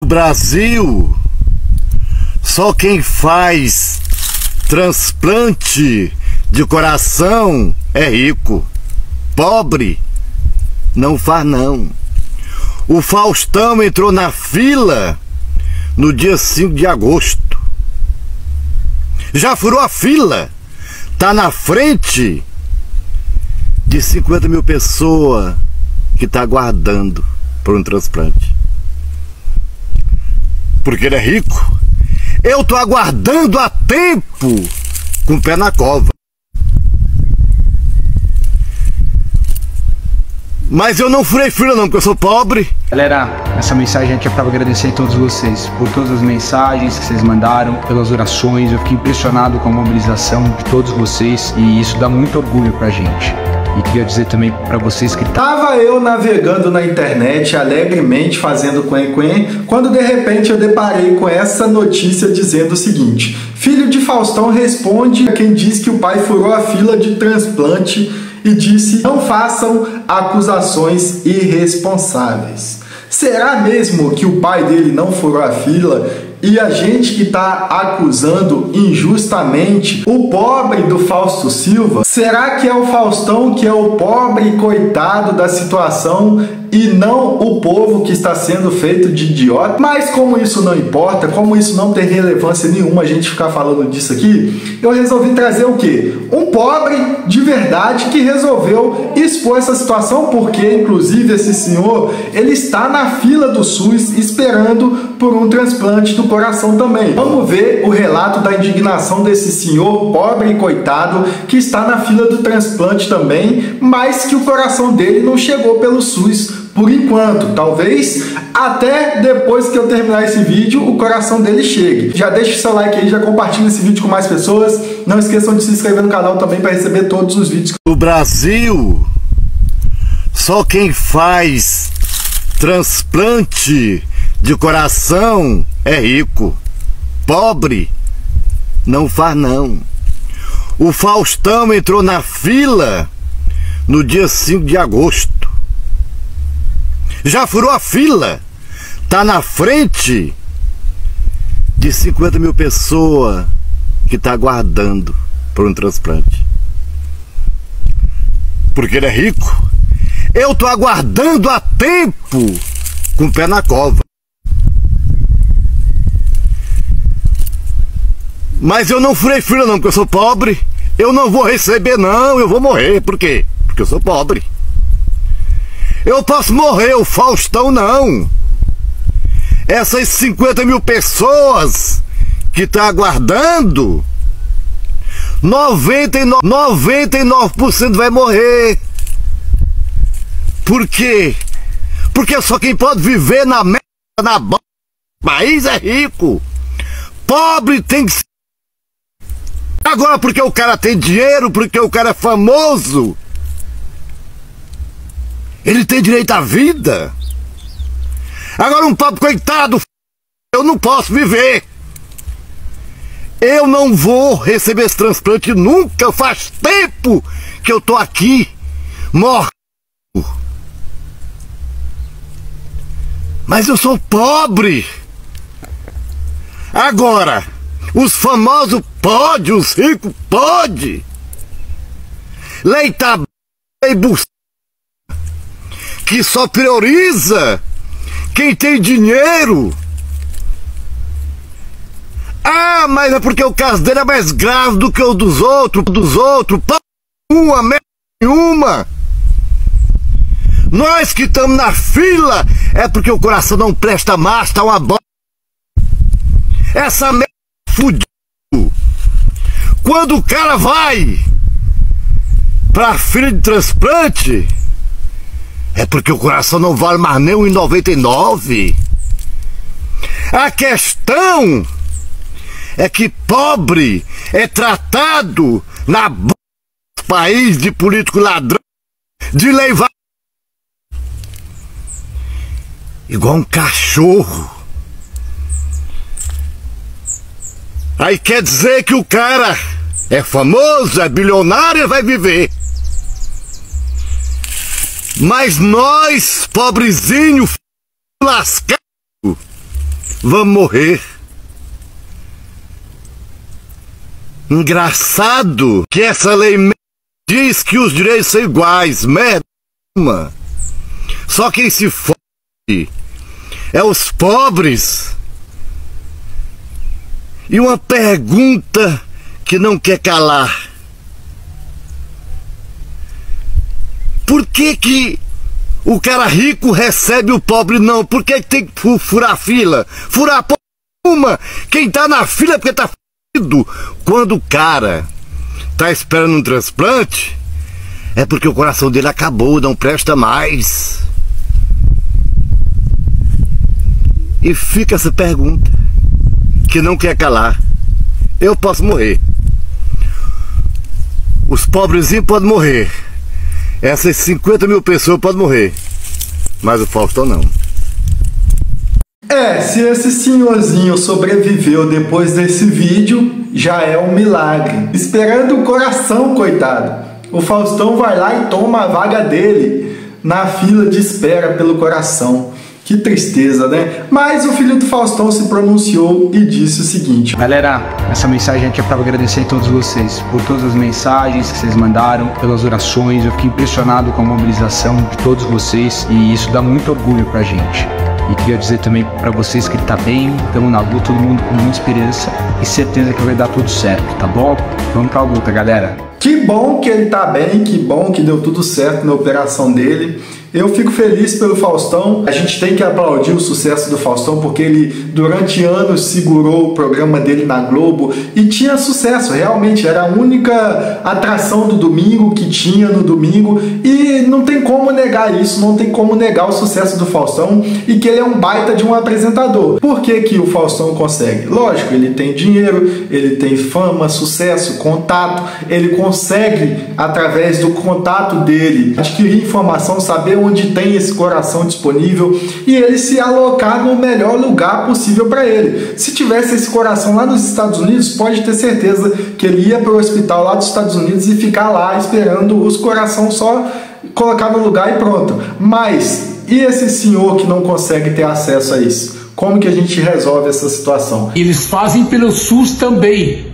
Brasil, só quem faz transplante de coração é rico. Pobre não faz não. O Faustão entrou na fila no dia 5 de agosto. Já furou a fila. Tá na frente de 50 mil pessoas que tá aguardando por um transplante. Porque ele é rico. Eu tô aguardando há tempo com o pé na cova. Mas eu não furei fila não, porque eu sou pobre. Galera, essa mensagem aqui é para agradecer a todos vocês por todas as mensagens que vocês mandaram, pelas orações. Eu fiquei impressionado com a mobilização de todos vocês e isso dá muito orgulho pra gente. E queria dizer também para vocês que tava eu navegando na internet alegremente fazendo quen-quen, quando de repente eu deparei com essa notícia dizendo o seguinte: filho de Faustão responde a quem diz que o pai furou a fila de transplante e disse: não façam acusações irresponsáveis. Será mesmo que o pai dele não furou a fila e a gente que está acusando injustamente o pobre do Fausto Silva? Será que é o Faustão que é o pobre coitado da situação e não o povo que está sendo feito de idiota? Mas como isso não importa, como isso não tem relevância nenhuma a gente ficar falando disso aqui, eu resolvi trazer o quê? Um pobre de verdade que resolveu expor essa situação, porque inclusive esse senhor, ele está na fila do SUS esperando por um transplante do coração também. Vamos ver o relato da indignação desse senhor pobre e coitado que está na fila do transplante também, mas que o coração dele não chegou pelo SUS por enquanto. Talvez até depois que eu terminar esse vídeo o coração dele chegue. Já deixa o seu like aí, já compartilha esse vídeo com mais pessoas. Não esqueçam de se inscrever no canal também para receber todos os vídeos. No Brasil, só quem faz transplante de coração é rico. Pobre não faz não. O Faustão entrou na fila no dia 5 de agosto. Já furou a fila. Tá na frente de 50 mil pessoas que tá aguardando por um transplante. Porque ele é rico. Eu tô aguardando há tempo com o pé na cova. Mas eu não furei fila não, porque eu sou pobre. Eu não vou receber não, eu vou morrer. Por quê? Porque eu sou pobre. Eu posso morrer, o Faustão não. Essas 50 mil pessoas que estão aguardando, 99% vai morrer. Por quê? Porque só quem pode viver na merda, na bosta, país é rico. Pobre tem que ser. Agora porque o cara tem dinheiro, porque o cara é famoso, ele tem direito à vida. Agora um pobre coitado, eu não posso viver. Eu não vou receber esse transplante nunca. Faz tempo que eu tô aqui morto. Mas eu sou pobre. Agora, os famosos podem, os ricos podem. Leita e buceta, que só prioriza quem tem dinheiro. Ah, mas é porque o caso dele é mais grave do que o dos outros. Uma merda nenhuma. Nós que estamos na fila é porque o coração não presta mais, tá uma bosta. Essa merda fudido. Quando o cara vai pra fila de transplante, é porque o coração não vale mais nem R$1,99. A questão é que pobre é tratado na país de político ladrão, de levar igual um cachorro. Aí quer dizer que o cara é famoso, é bilionário e vai viver. Mas nós, pobrezinho, lascado, vamos morrer. Engraçado que essa lei diz que os direitos são iguais, merda. Só quem se fode é os pobres. E uma pergunta que não quer calar: por que o cara rico recebe o pobre não? Por que tem que furar fila? Furar porra uma. Quem tá na fila é porque tá fudido. Quando o cara tá esperando um transplante, é porque o coração dele acabou, não presta mais. E fica essa pergunta que não quer calar. Eu posso morrer, os pobrezinhos podem morrer, essas 50 mil pessoas podem morrer, mas o Faustão não. Se esse senhorzinho sobreviveu depois desse vídeo, já é um milagre. Esperando o coração, coitado. O Faustão vai lá e toma a vaga dele na fila de espera pelo coração. Que tristeza, né? Mas o filho do Faustão se pronunciou e disse o seguinte: galera, essa mensagem aqui é para agradecer a todos vocês por todas as mensagens que vocês mandaram, pelas orações. Eu fiquei impressionado com a mobilização de todos vocês e isso dá muito orgulho pra gente. E queria dizer também para vocês que ele tá bem, estamos na luta, todo mundo com muita esperança e certeza que vai dar tudo certo, tá bom? Vamos pra luta, galera. Que bom que ele tá bem, que bom que deu tudo certo na operação dele. Eu fico feliz pelo Faustão. A gente tem que aplaudir o sucesso do Faustão, porque ele durante anos segurou o programa dele na Globo e tinha sucesso, realmente era a única atração do domingo que tinha no domingo, e não tem como negar isso, não tem como negar o sucesso do Faustão e que ele é um baita de um apresentador. Por que que o Faustão consegue? Lógico, ele tem dinheiro, ele tem fama, sucesso, contato, ele consegue, através do contato dele, adquirir informação, saber onde tem esse coração disponível e ele se alocar no melhor lugar possível para ele. Se tivesse esse coração lá nos Estados Unidos, pode ter certeza que ele ia para o hospital lá dos Estados Unidos e ficar lá esperando os coração só colocar no lugar e pronto. Mas e esse senhor que não consegue ter acesso a isso? Como que a gente resolve essa situação? Eles fazem pelo SUS também.